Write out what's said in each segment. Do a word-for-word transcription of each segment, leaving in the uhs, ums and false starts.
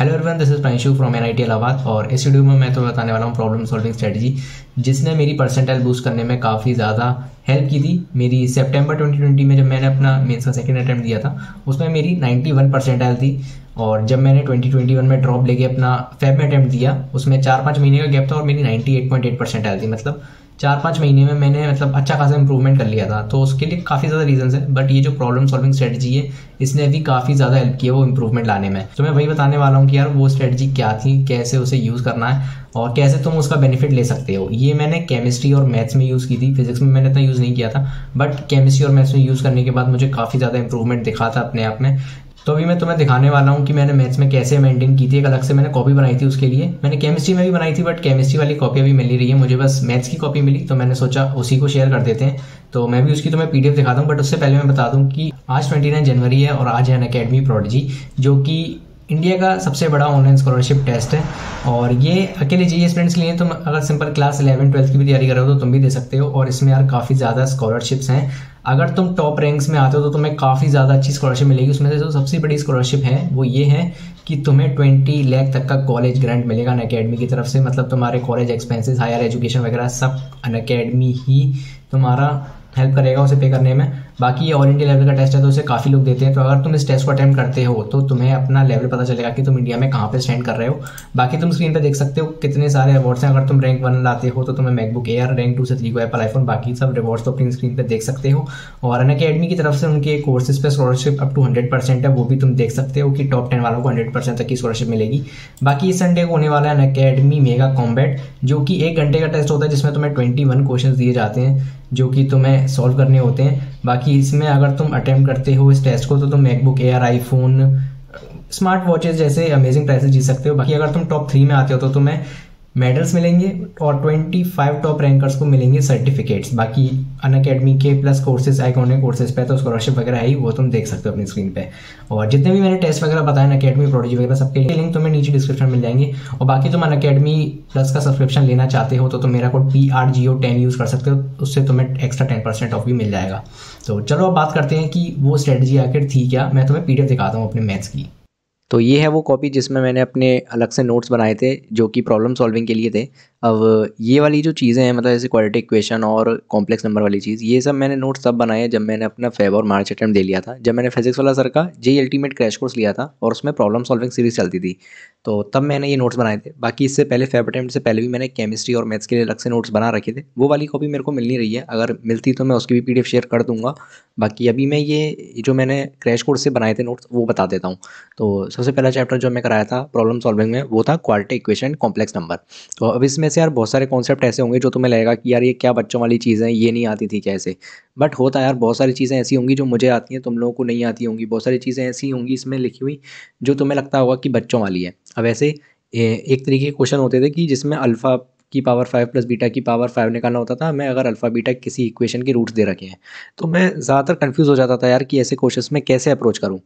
Hello everyone, this is Pranshu from NIT Allahabad और इस video में मैं तो बताने वाला हूँ प्रॉब्लम सॉल्विंग स्ट्रेटजी जिसने मेरी परसेंटाइल बूस्ट करने में काफ़ी ज़्यादा हेल्प की थी। मेरी सितंबर ट्वेंटी ट्वेंटी में जब मैंने अपना मेंस का सेकंड अटेम्प्ट दिया था उसमें मेरी इक्यानवे परसेंटाइल थी और जब मैंने ट्वेंटी ट्वेंटी वन में ड्रॉप लेके अपना फेब में अटेम्प्ट दिया उसमें चार पाँच महीने का गैप था और मेरी अट्ठानवे पॉइंट आठ परसेंटाइल थी। मतलब चार पाँच महीने में मैंने मतलब अच्छा खासा इंप्रूवमेंट कर लिया था। तो उसके लिए काफ़ी ज़्यादा रीजंस है, बट ये जो प्रॉब्लम सॉल्विंग स्ट्रेटजी है इसने भी काफ़ी ज़्यादा हेल्प किया वो इंप्रूवमेंट लाने में। तो मैं वही बताने वाला हूँ कि यार वो स्ट्रेटजी क्या थी, कैसे उसे यूज़ करना है और कैसे तुम उसका बेनिफिट ले सकते हो। ये मैंने केमिस्ट्री और मैथ्स में यूज़ की थी, फिजिक्स में मैंने इतना यूज़ नहीं किया था, बट केमिस्ट्री और मैथ्स में यूज़ करने के बाद मुझे काफ़ी ज़्यादा इंप्रूवमेंट दिखा था अपने आप में। तो अभी मैं तुम्हें दिखाने वाला हूँ कि मैंने मैथ्स में कैसे मेंटेन की थी। एक अलग से मैंने कॉपी बनाई थी उसके लिए, मैंने केमिस्ट्री में भी बनाई थी बट केमिस्ट्री वाली कॉपी अभी मिल नहीं रही है, मुझे बस मैथ्स की कॉपी मिली तो मैंने सोचा उसी को शेयर कर देते हैं। तो मैं भी उसकी तुम्हें पीडीएफ दिखाता हूँ, बट उससे पहले मैं बता दूँ कि आज उनतीस जनवरी है और आज है अनअकैडमी प्रोडिजी जो कि इंडिया का सबसे बड़ा ऑनलाइन स्कॉलरशिप टेस्ट है और ये अकेले जी स्टूडेंट्स के लिए। तुम अगर सिंपल क्लास इलेवन ट्वेल्थ की भी तैयारी कर रहे हो तो तुम भी दे सकते हो और इसमें यार काफ़ी ज़्यादा स्कॉलरशिप्स हैं। अगर तुम टॉप रैंक्स में आते हो तो तुम्हें काफ़ी ज़्यादा अच्छी स्कॉलरशिप मिलेगी। उसमें से जो सबसे बड़ी स्कॉलरशिप है वो ये है कि तुम्हें ट्वेंटी लाख तक का कॉलेज ग्रांट मिलेगा अनअकैडमी की तरफ से। मतलब तुम्हारे कॉलेज एक्सपेंसेस, हायर एजुकेशन वगैरह सब अनअकैडमी ही तुम्हारा हेल्प करेगा उसे पे करने में। बाकी ये ऑल इंडिया लेवल का टेस्ट है तो उसे काफ़ी लोग देते हैं। तो अगर तुम इस टेस्ट को अटेम्प्ट करते हो तो तुम्हें अपना लेवल पता चलेगा कि तुम इंडिया में कहाँ पे स्टैंड कर रहे हो। बाकी तुम स्क्रीन पे देख सकते हो कितने सारे अवार्ड्स हैं। अगर तुम रैंक वन लाते हो तो तुम्हें मैकबुक एयर, रैंक टू से थ्री को एप्पल आईफोन, बाकी सब रिवॉर्ड्स तो अपनी स्क्रीन पे देख सकते हो। और अनअकैडमी की तरफ से उनके कोर्सेज पे scholarship up to hundred percent है, वो भी तुम देख सकते हो कि टॉप टेन वालों को हंड्रेड परसेंट तक की स्कॉलरशिप मिलेगी। बाकी इस संडे को होने वाला है अनअकैडमी मेगा कॉम्बैट जो कि एक घंटे का टेस्ट होता है जिसमें तुम्हें ट्वेंटी वन क्वेश्चन दिए जाते हैं जो कि तुम्हें सॉल्व करने होते हैं। बाकी इसमें अगर तुम अटेम्प्ट करते हो इस टेस्ट को तो तुम MacBook Air, iPhone, smart watches जैसे अमेजिंग प्राइसेस जीत सकते हो। बाकी अगर तुम टॉप थ्री में आते हो तो तुम्हें मेडल्स मिलेंगे और पच्चीस टॉप रैंकर्स को मिलेंगे सर्टिफिकेट्स। बाकी अनअकैडमी के प्लस कोर्सेज, आइकॉनिक कोर्सेज पे तो स्कॉलरशिप वगैरह है ही, वो तुम देख सकते हो अपनी स्क्रीन पे। और जितने भी मैंने टेस्ट वगैरह बताए अनअकैडमी, प्रोडिजी वगैरह सबके लिंक तुम्हें नीचे डिस्क्रिप्शन मिल जाएंगे। और बाकी तुम अनअकैडमी प्लस का सब्सक्रिप्शन लेना चाहते हो तो तुम मेरा code P R G O ten use कर सकते हो, उससे तुम्हें एक्स्ट्रा टेन परसेंट ऑफ भी मिल जाएगा। तो चलो अब बात करते हैं कि वो स्ट्रेटजी आखिर थी क्या। मैं तुम्हें पीडीएफ दिखाता हूँ अपने मैथ्स की। तो ये है वो कॉपी जिसमें मैंने अपने अलग से नोट्स बनाए थे जो कि प्रॉब्लम सॉल्विंग के लिए थे। अब ये वाली जो चीज़ें हैं, मतलब जैसे क्वाड्रेटिक इक्वेशन और कॉम्प्लेक्स नंबर वाली चीज़, ये सब मैंने नोट्स तब बनाए जब मैंने अपना फेब और मार्च अटेम्प्ट दे लिया था, जब मैंने फिजिक्स वाला सर का जे अल्टीमेट क्रैश कोर्स लिया था और उसमें प्रॉब्लम सॉल्विंग सीरीज चलती थी। तो तब मैंने ये नोट्स बनाए थे। बाकी इससे पहले फेब अटेम्प्ट से पहले भी मैंने केमिस्ट्री और मैथ्स के लिए अलग से नोट्स बना रखे थे। वो वाली कॉपी मेरे को मिल नहीं रही है, अगर मिलती तो मैं उसकी भी पीडीएफ शेयर कर दूंगा। बाकी अभी मैं ये जो मैंने क्रैश कोर्स से बनाए थे नोट्स वो बता देता हूँ। तो सबसे पहला चैप्टर जो मैं कराया था प्रॉब्लम सॉल्विंग में वो था क्वाड्रेटिक इक्वेशन, कॉम्प्लेक्स नंबर। तो अब इसमें से यार बहुत सारे कॉन्सेप्ट ऐसे होंगे जो तुम्हें लगेगा कि यार ये क्या बच्चों वाली चीज़ है, ये नहीं आती थी कैसे। बट होता है यार, बहुत सारी चीज़ें ऐसी होंगी जो मुझे आती हैं, तुम लोगों को नहीं आती होंगी। बहुत सारी चीज़ें ऐसी होंगी इसमें लिखी हुई जो तुम्हें लगता होगा कि बच्चों वाली है। अब ऐसे एक तरीके के क्वेश्चन होते थे कि जिसमें अल्फ़ा की पावर फाइव प्लस बीटा की पावर फाइव निकालना होता था। मैं अगर अल्फ़ा बीटा किसी इक्वेशन के रूट्स दे रखे हैं तो मैं ज़्यादातर कंफ्यूज हो जाता था यार कि ऐसे क्वेश्चंस में कैसे अप्रोच करूँ।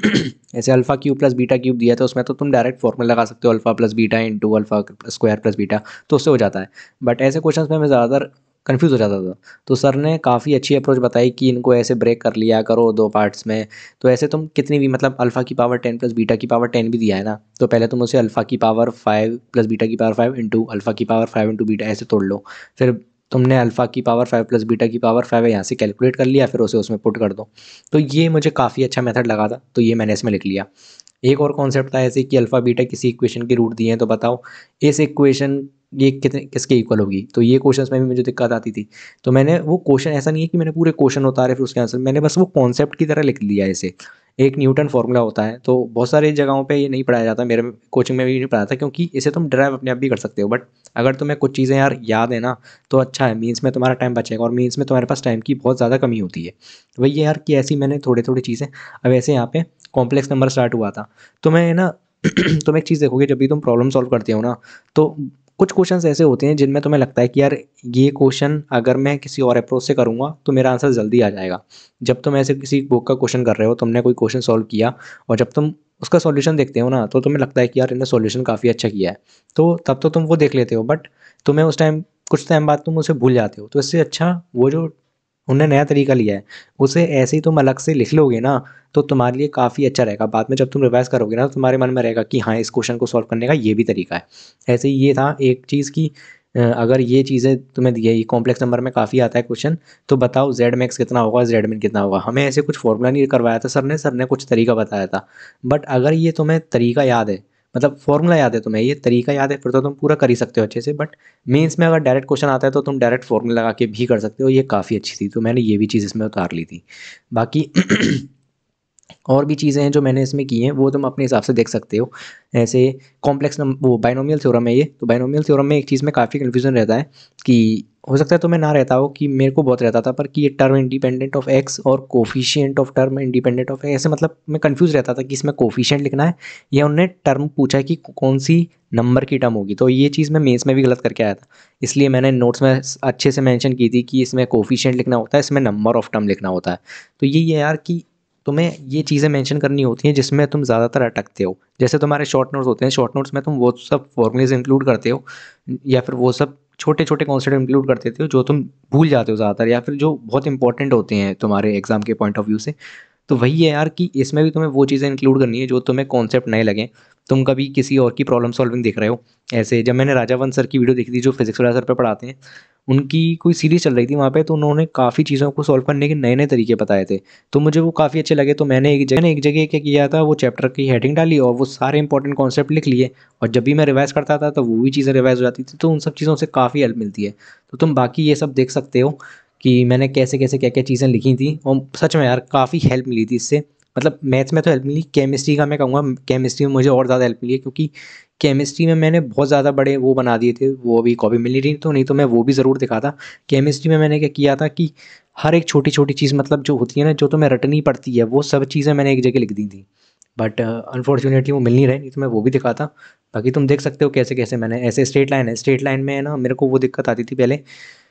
ऐसे alpha cube plus beta cube दिया था, उसमें तो तुम डायरेक्ट फॉर्मूला लगा सकते हो, alpha plus beta into alpha square plus beta, तो उससे हो जाता है। बट ऐसे क्वेश्चंस में मैं ज़्यादातर कंफ्यूज हो जाता था। तो सर ने काफ़ी अच्छी अप्रोच बताई कि इनको ऐसे ब्रेक कर लिया करो दो पार्ट्स में। तो ऐसे तुम कितनी भी, मतलब अल्फ़ा की पावर टेन प्लस बीटा की पावर टेन भी दिया है ना, तो पहले तुम उसे अल्फ़ा की पावर फाइव प्लस बीटा की पावर फाइव इंटू अल्फ़ा की पावर फाइव इंटू बीटा ऐसे तोड़ लो। फिर तुमने अल्फ़ा की पावर फाइव प्लस बीटा की पावर फाइव है यहाँ से कैलकुलेट कर लिया, फिर उसे उसमें पुट कर दो। तो ये मुझे काफ़ी अच्छा मेथड लगा था, तो ये मैंने इसमें लिख लिया। एक और कॉन्सेप्ट था ऐसे कि अल्फ़ा बीटा किसी इक्वेशन के रूट दिए हैं तो बताओ इस इक्वेशन ये कितने किसके इक्वल होगी। तो ये क्वेश्चंस में भी मुझे दिक्कत आती थी। तो मैंने वो क्वेश्चन, ऐसा नहीं है कि मैंने पूरे क्वेश्चन उतारे फिर उसके आंसर, मैंने बस वो कॉन्सेप्ट की तरह लिख लिया। ऐसे एक न्यूटन फार्मूला होता है, तो बहुत सारी जगहों पे ये नहीं पढ़ाया जाता, मेरे कोचिंग में भी नहीं पढ़ाया था, क्योंकि इसे तुम ड्राइव अपने आप भी कर सकते हो। बट अगर तुम्हें कुछ चीज़ें यार याद है ना तो अच्छा है, मीन्स में तुम्हारा टाइम बचेगा और मीन्स में तुम्हारे पास टाइम की बहुत ज़्यादा कमी होती है। वही है यार कि ऐसी मैंने थोड़ी थोड़ी चीज़ें। अब ऐसे यहाँ पे कॉम्प्लेक्स नंबर स्टार्ट हुआ था तो मैं ना तुम एक चीज़ देखोगे जब भी तुम प्रॉब्लम सॉल्व करते हो ना, तो कुछ क्वेश्चंस ऐसे होते हैं जिनमें तुम्हें लगता है कि यार ये क्वेश्चन अगर मैं किसी और अप्रोच से करूँगा तो मेरा आंसर जल्दी आ जाएगा। जब तुम ऐसे किसी बुक का क्वेश्चन कर रहे हो, तुमने कोई क्वेश्चन सॉल्व किया और जब तुम उसका सॉल्यूशन देखते हो ना तो तुम्हें लगता है कि यार इन्होंने सॉल्यूशन काफ़ी अच्छा किया है, तो तब तो तुम वो देख लेते हो। बट तुम्हें उस टाइम कुछ टाइम बाद तुम उसे भूल जाते हो। तो इससे अच्छा वो जो उन्होंने नया तरीका लिया है, उसे ऐसे ही तुम अलग से लिख लोगे ना तो तुम्हारे लिए काफ़ी अच्छा रहेगा। बाद में जब तुम रिवाइज करोगे ना तो तुम्हारे मन में रहेगा कि हाँ इस क्वेश्चन को सॉल्व करने का ये भी तरीका है। ऐसे ही ये था एक चीज़ की अ, अगर ये चीज़ें तुम्हें दी है, ये कॉम्प्लेक्स नंबर में काफ़ी आता है क्वेश्चन, तो बताओ जेड मैक्स कितना होगा, जेड मिन कितना होगा। हमें ऐसे कुछ फॉर्मूला नहीं करवाया था सर ने, सर ने कुछ तरीका बताया था। बट अगर ये तुम्हें तरीका याद है, मतलब फॉर्मूला याद है तुम्हें, ये तरीका याद है, फिर तो तुम पूरा कर ही सकते हो अच्छे से। बट मेंस में अगर डायरेक्ट क्वेश्चन आता है तो तुम डायरेक्ट फॉर्मूला लगा के भी कर सकते हो, ये काफ़ी अच्छी थी, तो मैंने ये भी चीज़ इसमें उतार ली थी। बाकी और भी चीज़ें हैं जो मैंने इसमें की हैं, वो तुम अपने हिसाब से देख सकते हो। ऐसे कॉम्प्लेक्स नंबर, वो बाइनोमियल थ्योरम है ये, तो बाइनोमियल थ्योरम में एक चीज़ में काफ़ी कन्फ्यूजन रहता है कि हो सकता है तुम्हें ना रहता हो, कि मेरे को बहुत रहता था, पर कि ये टर्म इंडिपेंडेंट ऑफ एक्स और coefficient of term independent of, ऐसे मतलब मैं कंफ्यूज रहता था कि इसमें कोफिशिएंट लिखना है या उन्होंने टर्म पूछा है कि कौन सी नंबर की टर्म होगी। तो ये चीज़ मैं मेंस में भी गलत करके आया था, इसलिए मैंने नोट्स में अच्छे से मेंशन की थी कि इसमें कोफिशिएंट लिखना होता है, इसमें नंबर ऑफ टर्म लिखना होता है। तो यही है यार कि तुम्हें ये चीज़ें मेंशन करनी होती हैं जिसमें तुम ज़्यादातर अटकते हो। जैसे तुम्हारे शॉर्ट नोट्स होते हैं, शॉर्ट नोट्स में तुम वो सब फॉर्मूलेज इंक्लूड करते हो, या फिर वो सब छोटे छोटे कॉन्सेप्ट इंक्लूड कर देते हो जो तुम भूल जाते हो ज़्यादातर, या फिर जो बहुत इंपॉर्टेंट होते हैं तुम्हारे एग्जाम के पॉइंट ऑफ व्यू से। तो वही है यार कि इसमें भी तुम्हें वो चीज़ें इंक्लूड करनी है जो तुम्हें कॉन्सेप्ट नए लगें। तुम कभी किसी और की प्रॉब्लम सॉल्विंग देख रहे हो, ऐसे जब मैंने राजावन सर की वीडियो देखी थी जो फिजिक्स वाला सर पे पढ़ाते हैं, उनकी कोई सीरीज़ चल रही थी वहाँ पे, तो उन्होंने काफ़ी चीज़ों को सॉल्व करने के नए नए तरीके बताए थे, तो मुझे वो काफ़ी अच्छे लगे। तो मैंने एक जगह एक जगह क्या किया था, वो चैप्टर की हेडिंग डाली और वो सारे इंपॉर्टेंट कॉन्सेप्ट लिख लिए, और जब भी मैं रिवाइज करता था तो वो भी चीज़ें रिवाइज हो जाती थी, तो उन सब चीज़ों से काफ़ी हेल्प मिलती है। तो तुम बाकी ये सब देख सकते हो कि मैंने कैसे कैसे क्या क्या चीज़ें लिखी थी, और सच में यार काफ़ी हेल्प मिली थी इससे। मतलब मैथ्स में तो हेल्प मिली, केमिस्ट्री का मैं कहूँगा केमिस्ट्री में मुझे और ज़्यादा हेल्प मिली है, क्योंकि केमिस्ट्री में मैंने बहुत ज़्यादा बड़े वो बना दिए थे, वो अभी कॉपी मिल नहीं रही, तो नहीं तो मैं वो भी ज़रूर दिखाता। केमिस्ट्री में मैंने क्या किया था कि हर एक छोटी छोटी चीज़, मतलब जो होती है ना, जो तुम्हें रटनी पड़ती है, वो सब चीज़ें मैंने एक जगह लिख दी थी। बट अनफॉर्चुनेटली वो मिल नहीं रहे, नहीं तो मैं वो भी दिखाता। बाकी तुम देख सकते हो कैसे कैसे मैंने, ऐसे स्ट्रेट लाइन है, स्ट्रेट लाइन में है ना, मेरे को वो दिक्कत आती थी पहले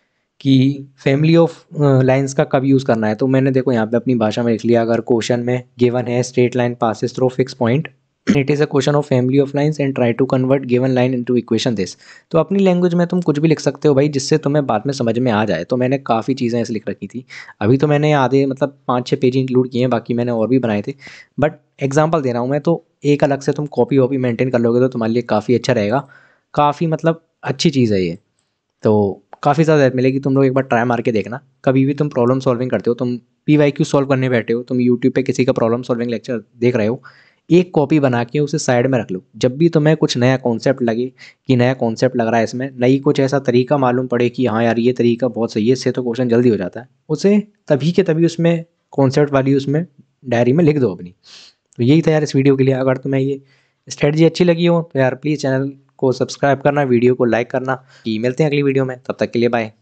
कि फैमिली ऑफ लाइंस का कब यूज़ करना है। तो मैंने देखो यहाँ पे अपनी भाषा में लिख लिया, अगर क्वेश्चन में गिवन है straight line passes through fix point, it is a question of family of lines and try to convert given line into equation this. तो अपनी लैंग्वेज में तुम कुछ भी लिख सकते हो भाई, जिससे तुम्हें बाद में समझ में आ जाए। तो मैंने काफ़ी चीज़ें ऐसे लिख रखी थी, अभी तो मैंने आधे मतलब पाँच छः पेज इंक्लूड किए हैं, बाकी मैंने और भी बनाए थे, बट एग्जाम्पल दे रहा हूँ मैं। तो एक अलग से तुम कॉपी वॉपी मेंटेन कर लोगे तो तुम्हारे लिए काफ़ी अच्छा रहेगा, काफ़ी मतलब अच्छी चीज़ है ये। तो काफ़ी ज़्यादा हेल्प मिलेगी, तुम लोग एक बार ट्राई मार के देखना। कभी भी तुम प्रॉब्लम सॉल्विंग करते हो, तुम पी वाई क्यू सॉल्व करने बैठे हो, तुम यूट्यूब पे किसी का प्रॉब्लम सॉल्विंग लेक्चर देख रहे हो, एक कॉपी बना के उसे साइड में रख लो। जब भी तुम्हें कुछ नया कॉन्सेप्ट लगे कि नया कॉन्सेप्ट लग रहा है इसमें, नई कुछ ऐसा तरीका मालूम पड़े कि हाँ यार ये तरीका बहुत सही है, इससे तो क्वेश्चन जल्दी हो जाता है, उसे तभी के तभी उसमें कॉन्सेप्ट वाली उसमें डायरी में लिख दो अपनी। तो यही था यार इस वीडियो के लिए। अगर तुम्हें ये स्ट्रेटजी अच्छी लगी हो तो यार प्लीज़ चैनल को सब्सक्राइब करना, वीडियो को लाइक करना। कि मिलते हैं अगली वीडियो में, तब तक के लिए बाय।